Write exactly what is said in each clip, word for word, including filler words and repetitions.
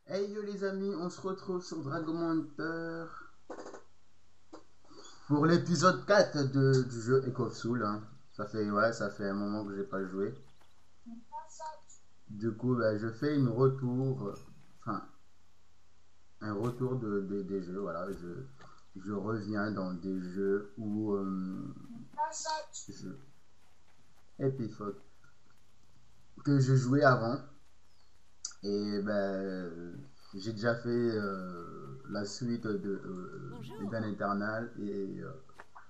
Hey yo les amis, on se retrouve sur Dragon Hunter pour l'épisode quatre de, du jeu Echo of Soul. Hein. Ça fait ouais, ça fait un moment que j'ai pas joué. Du coup, bah, je fais une retour, enfin un retour de, de- des jeux. Voilà, je, je reviens dans des jeux où euh, je, Epiphone, que je jouais avant. Et ben j'ai déjà fait euh, la suite de euh, Bonjour. Eden Eternal et euh,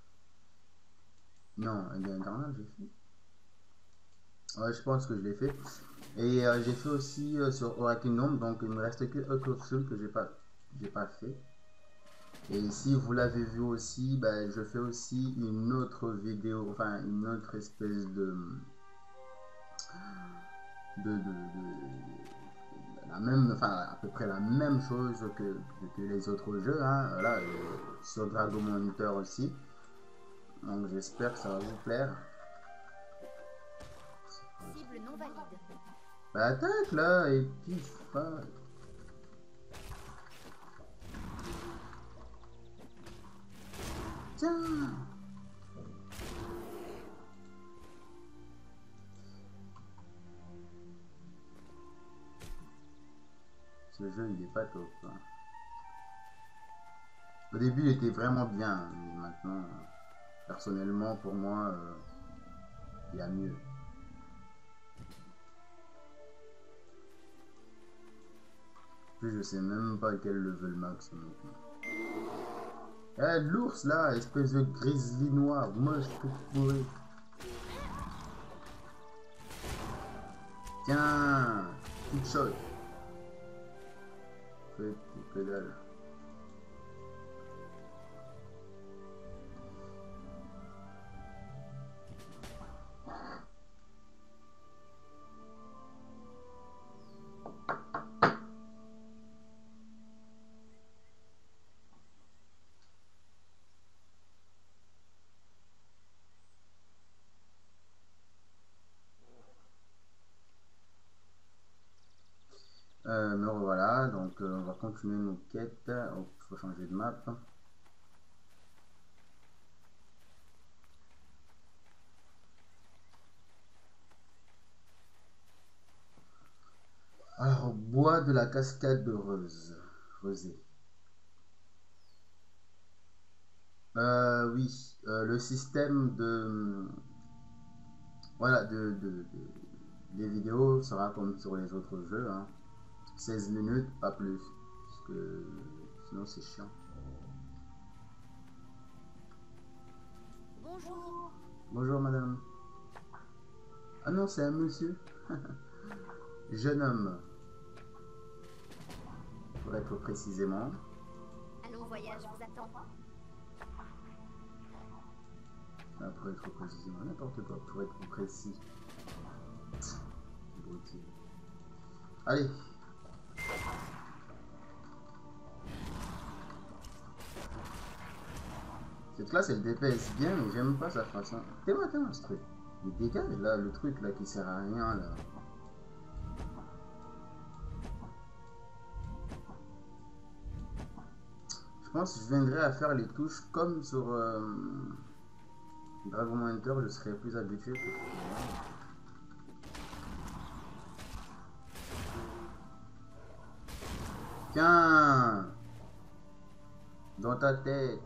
non, Eden Eternal j'ai fait. Ouais, je pense que je l'ai fait. Et euh, j'ai fait aussi euh, sur Oracle Kingdom, donc il me reste que Echo of Soul que j'ai pas, j'ai pas fait. Et si vous l'avez vu aussi, ben, je fais aussi une autre vidéo, enfin une autre espèce de, de, de, de- la même, enfin à peu près la même chose que, que, que les autres jeux, hein, voilà, euh, sur Dragon Monitor aussi. Donc j'espère que ça va vous plaire. Cible non valide. Bah attaque là, et puis pas. Tiens. Ce jeu il est pas top, hein. Au début, il était vraiment bien, mais maintenant, euh, personnellement, pour moi, euh, il y a mieux. Puis je sais même pas quel level max maintenant. Eh, l'ours là, espèce de grizzly noir, moche tout pourri. Tiens, coup de shot. Fait que dalle. Euh, me revoilà, donc euh, on va continuer nos quêtes. Oh, faut changer de map. Alors, bois de la cascade de Rose. Rosée. Euh, oui, euh, le système de voilà de, de, de- des vidéos sera comme sur les autres jeux, hein. seize minutes, pas plus, parce que sinon c'est chiant. Bonjour. Bonjour madame. Ah non, c'est un monsieur. Jeune homme, pour être précisément. Allons, voyage vous attend. Ah, pour être précisément, n'importe quoi, pour être précis. Abruti. Allez. Cette classe elle D P S bien, mais j'aime pas sa façon. T'es-moi, t'es-moi ce truc. Il dégage là, le truc là qui sert à rien là. Je pense que je viendrai à faire les touches comme sur euh, Dragon Hunter, je serais plus habitué. Tiens, dans ta tête.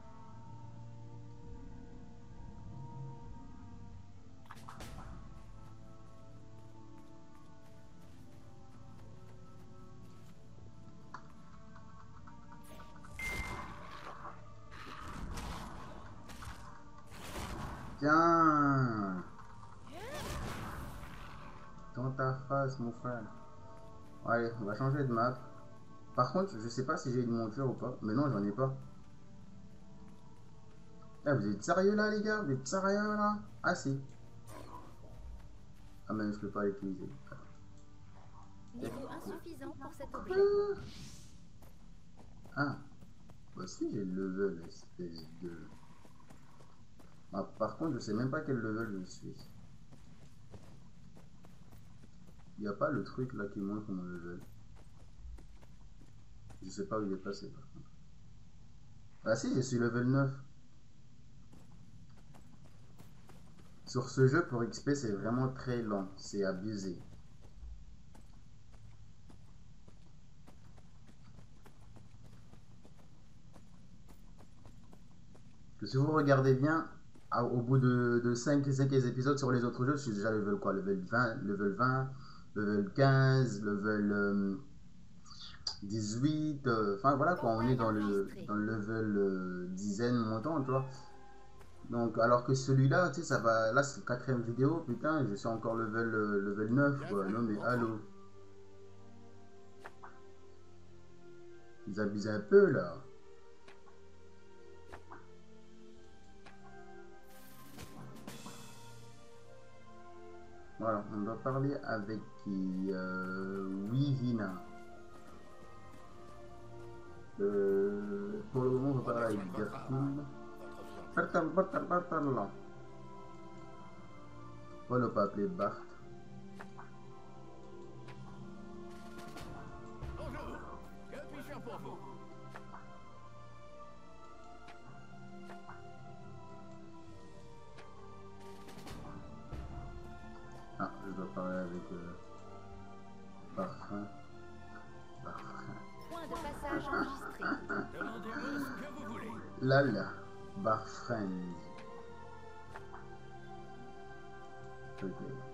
Tiens, dans ta face, mon frère. Allez, on va changer de map. Par contre, je sais pas si j'ai une monture ou pas. Mais non, j'en ai pas. Eh, vous êtes sérieux là, les gars? Vous êtes sérieux là? Ah, si. Ah, mais je peux pas l'utiliser. Niveau insuffisant pour cet objet. Ah, bah si, j'ai le level, espèce de. Ah, par contre, je sais même pas quel level je suis. Il n'y a pas le truc là qui montre mon level. Je sais pas où il est passé par contre. Ah si, je suis level neuf. Sur ce jeu, pour X P, c'est vraiment très lent. C'est abusé. Que si vous regardez bien, au bout de, de cinq, cinq épisodes sur les autres jeux, je suis déjà level quoi? Level vingt, level vingt, level quinze, level euh, dix-huit. euh, Enfin voilà quoi, on est dans le, dans le level euh, dizaine montant, tu vois. Donc, alors que celui-là, tu sais, ça va. Là, c'est la quatrième vidéo, putain, je suis encore level, euh, level neuf, quoi. Non, mais allô. Ils abusent un peu, là. Voilà, on doit parler avec qui euh, Wivina. Euh, pour le moment, on va parler avec Gertrude. Bartal, Bartal, Bartal, là. On ne pas appeler Bart. Bonjour, que puis-je faire pour vous? Ah, je dois parler avec euh, Parfum. Parfum. Point de passage enregistré. Demandez-moi ce que vous voulez. Là, là. Barfriend. Ok.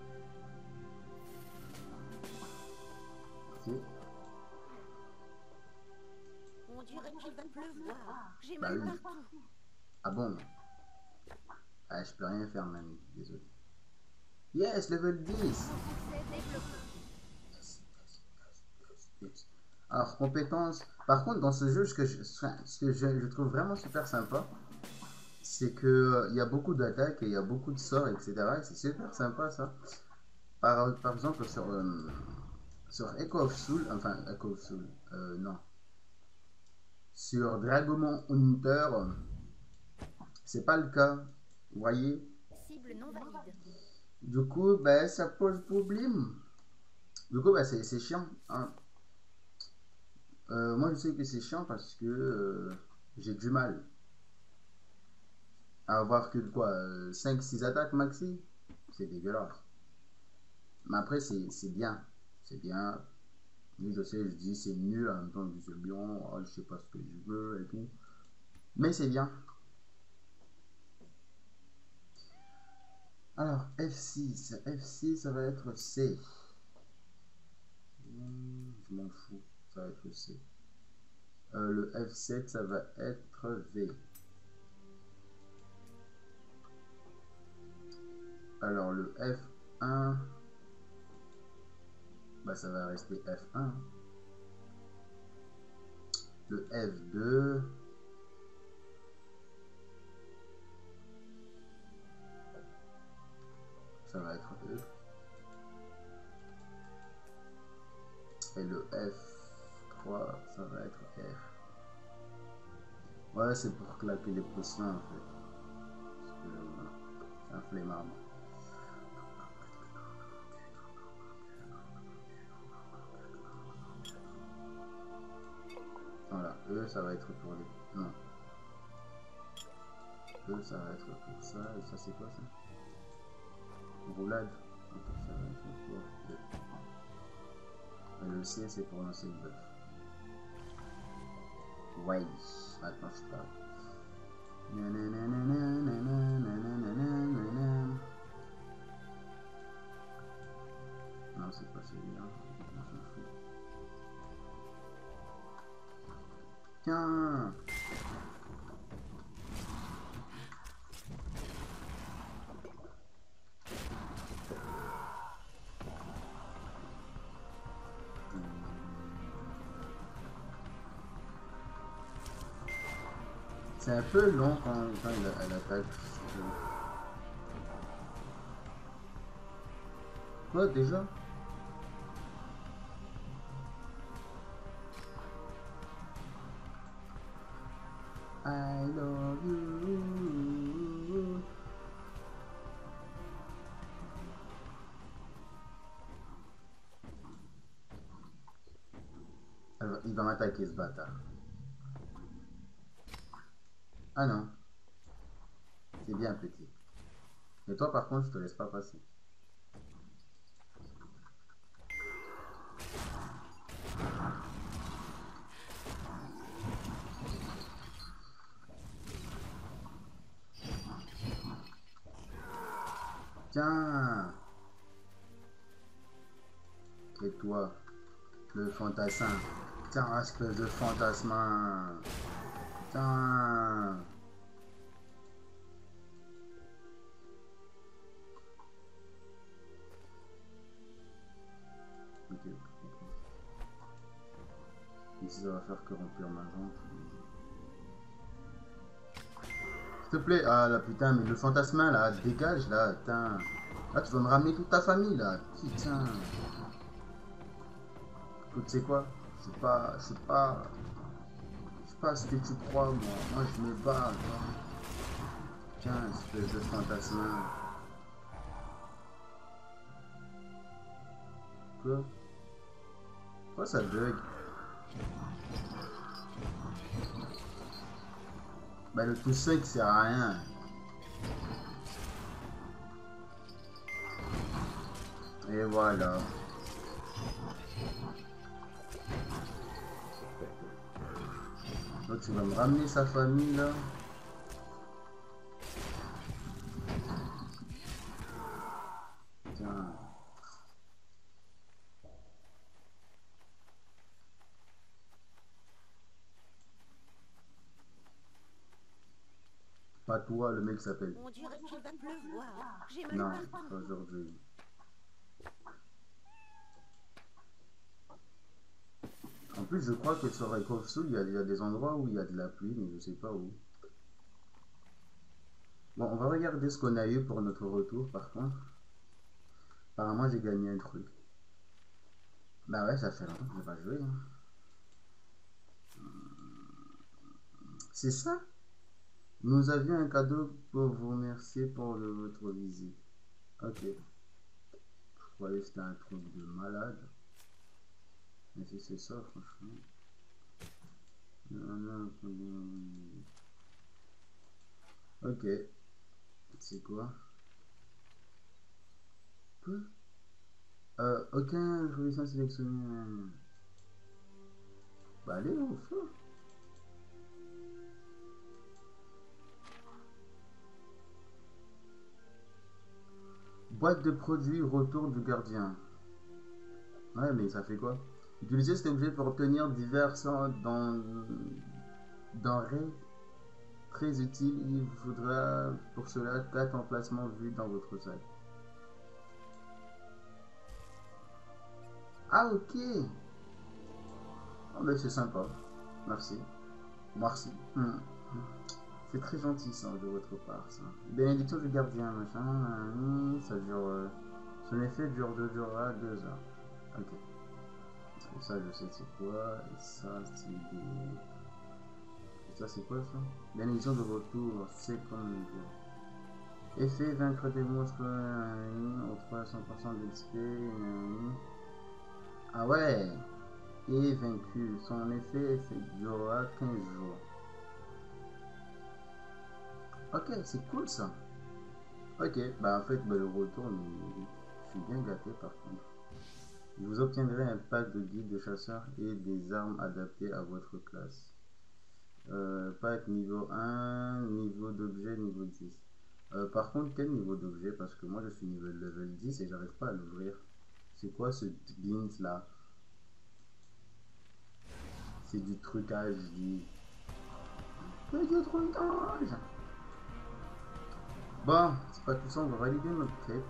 Ok. On dirait qu'il va pleuvoir. J'ai Bah mal oui. partout. Ah bon? Ah, je peux rien faire, mamie. Désolé. Yes, level dix. Succès développé. Yes. Alors, compétences. Par contre, dans ce jeu, ce que je, ce que je, je trouve vraiment super sympa, c'est que euh, il y a beaucoup d'attaques et il y a beaucoup de sorts, et cetera. Et c'est super sympa ça. Par, par exemple, sur, euh, sur Echo of Soul, enfin, Echo of Soul, euh, non. Sur Dragomon Hunter, euh, c'est pas le cas. Vous voyez? Cible non valide. Du coup, ben, ça pose problème. Du coup, ben, c'est c'est chiant. Hein. Euh, moi, je sais que c'est chiant parce que euh, j'ai du mal à avoir que quoi, euh, cinq six attaques maxi. C'est dégueulasse. Mais après, c'est bien. C'est bien. Oui, je sais, je dis c'est nul, en même temps, je dis c'est bien, oh, je sais pas ce que je veux et tout. Mais c'est bien. Alors, F six. F six, ça va être C. Hmm, je m'en fous. Ça va être C. Euh, le F sept, ça va être V. Alors, le F un, bah, ça va rester F un. Le F deux, ça va être E. Et le F trois, ça va être R. Ouais, c'est pour claquer les potions en fait. Parce que voilà, c'est un flemmard. Voilà, E ça va être pour les. Non. E ça va être pour ça. Et ça c'est quoi ça? Roulade. Ok, ça va être pour E. Et le C c'est pour lancer le bœuf. Ouais, maintenant je parle. Non, c'est pas celui-là. On s'en fout. Tiens! C'est un peu long quand, quand elle, elle attaque. Quoi déjà? I love you. Alors, il va m'attaquer ce bâtard. Ah non. C'est bien petit. Et toi par contre je te laisse pas passer. Tiens. Et toi, le fantassin. Tiens, espèce de fantasmin. Tiens. Ok. Ici, ça va faire que remplir ma jambe. S'il te plaît. Ah, là, putain, mais le fantasmin, là, dégage, là, putain. Là, tu vas me ramener toute ta famille, là. Putain. Écoute, tu sais quoi? Je sais pas, je sais pas... Je sais pas ce que tu crois, moi. Moi, je me bats, toi. Tiens, espèce de fantasmin. Quoi? Pourquoi ça bug? Bah le tout sec sert à rien. Et voilà. Donc tu vas me ramener sa famille là. Tiens. Pas toi, le mec s'appelle. On dirait qu'il va pleuvoir. J'ai mal Non, partout. pas aujourd'hui. En plus, je crois que sur Echo of Soul, il y, a, il y a des endroits où il y a de la pluie, mais je sais pas où. Bon, on va regarder ce qu'on a eu pour notre retour, par contre. Apparemment, j'ai gagné un truc. Bah ouais, ça fait longtemps que je n'ai pas joué. Hein. C'est ça? Nous avions un cadeau pour vous remercier pour le, votre visite. Ok. Je croyais que c'était un truc de malade. Mais si c'est ça, franchement. Non, non, non. Ok. C'est quoi? Quoi? Euh, aucun information sélectionnée. Bah allez, au feu. Boîte de produits, retour du gardien. Ouais, mais ça fait quoi? Utilisez cet objet pour obtenir divers dans denrées très utiles. Il vous faudra pour cela quatre emplacements vus dans votre sac. Ah, ok. Oh, mais c'est sympa. Merci. Merci. Hmm. C'est très gentil ça de votre part, ça. Bénédiction du gardien, machin. Ça dure. Euh, son effet dure de durera deux heures. Ok. Et ça, je sais c'est quoi. Et ça, c'est des. Et ça, c'est quoi ça? Bénédiction de retour, c'est comme niveau. Effet vaincre des monstres euh, au trois cents pour cent d'X P. Euh, ah ouais! Et vaincu. Son effet, effet durera quinze jours. Ok, c'est cool ça. Ok, bah en fait, bah, le retour, mais, je suis bien gâté par contre. Vous obtiendrez un pack de guide de chasseurs et des armes adaptées à votre classe. Euh, pack niveau un, niveau d'objet niveau dix. Euh, par contre, quel niveau d'objet? Parce que moi je suis niveau level dix et j'arrive pas à l'ouvrir. C'est quoi ce glint là? C'est du trucage, je dis. C'est du trucage! Bon, c'est pas tout ça, on va valider notre quête.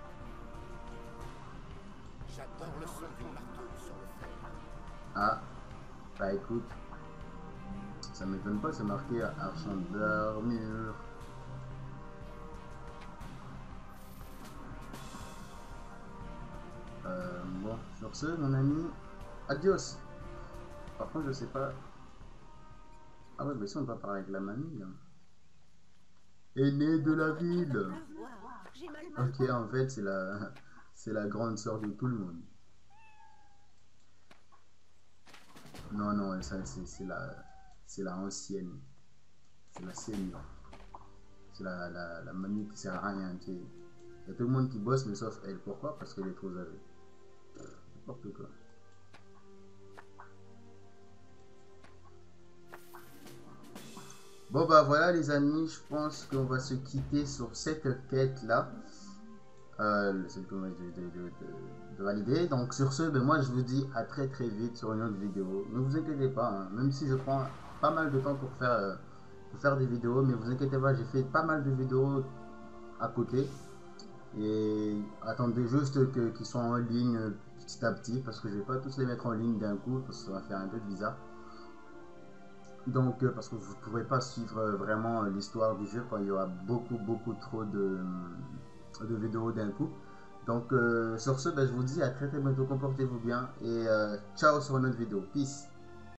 J'adore le son du marteau sur le fer. Ah, bah écoute, ça m'étonne pas, c'est marqué argent d'armure. Euh, bon, sur ce, mon ami, adios. Par contre, je sais pas. Ah ouais, mais si on va parler avec la mamie, là. Aînée de la ville. J'ai mal partout. Ok, en fait, c'est la, c'est la grande sœur de tout le monde. Non, non, ça c'est la, c'est la ancienne. C'est la senior. C'est la, la, la mamie qui sert à rien. Il y a tout le monde qui bosse, mais sauf elle. Pourquoi? Parce qu'elle est trop âgée. N'importe quoi. Bon bah voilà les amis, je pense qu'on va se quitter sur cette quête là. Euh, c'est de, de, de, de, de valider. Donc sur ce, ben moi je vous dis à très très vite sur une autre vidéo. Ne vous inquiétez pas, hein, même si je prends pas mal de temps pour faire, euh, pour faire des vidéos, mais vous inquiétez pas, j'ai fait pas mal de vidéos à côté. Et attendez juste que, qu'ils soient en ligne petit à petit, parce que je vais pas tous les mettre en ligne d'un coup, parce que ça va faire un peu bizarre. Donc, euh, parce que vous ne pourrez pas suivre euh, vraiment euh, l'histoire du jeu quand il y aura beaucoup, beaucoup trop de, de vidéos d'un coup. Donc, euh, sur ce, ben, je vous dis à très très bientôt, comportez-vous bien et euh, ciao sur une autre vidéo. Peace.